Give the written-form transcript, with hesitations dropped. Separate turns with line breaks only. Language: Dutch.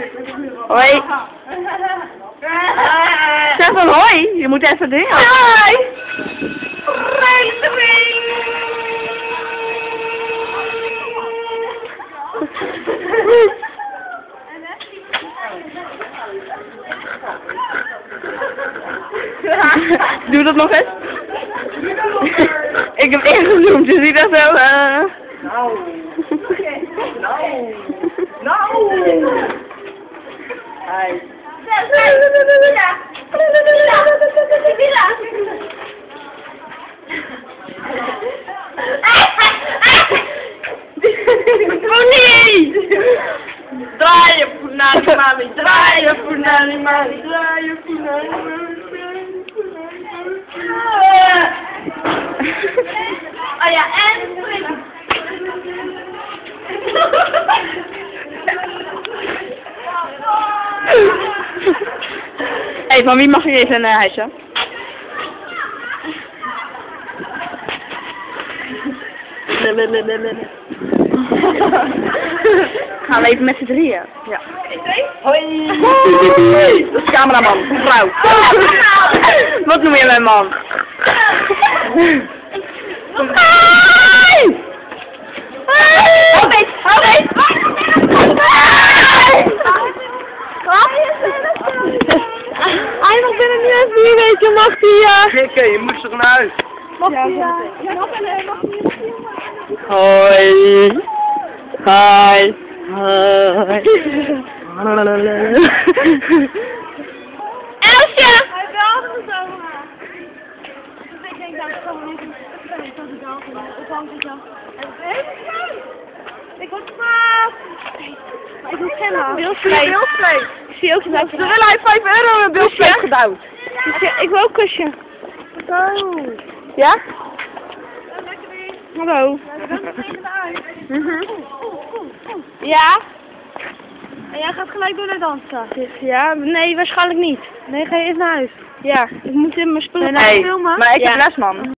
Hoi. Zeg van hoi, je moet even dingen.
Hoi.
Doe dat nog eens. Ik heb ingezoomd, dus niet dat zo.
Nou. Hey.
Pony!
Draai je poenani mami, draai je poenani mami, draai je poenani mami. Oh ja, en springen.
Hé, van wie mag ik even een huisje? Gaan we even met z'n drieën? Ja.
Hoi.
Dat is cameraman, vrouw. Wat noem je mijn man? Hou beet, hou beet. Hij mag binnen nu even 4 weken, mag hij
Gekke, je moet toch naar huis?
Mag hij Hoi. Hoi. Hoi. Elsje!
Hij belde me zo maar. Dus ik denk dat ik gewoon niet tot de dag ophangt en zo. En ik word kwaad. Maar ik moet kennen.
Bilspleet. Ik zie ook dat.
Ze willen hij €5 in Bilspleet gedouwd.
Ik wil ook een kusje. Ja? Hallo. Ja?
En jij gaat gelijk door naar dansen.
Ja, nee, waarschijnlijk niet.
Nee, ga je eerst naar huis.
Ja, ik moet in mijn spullen
Nee,
filmen.
maar
ik heb les, man.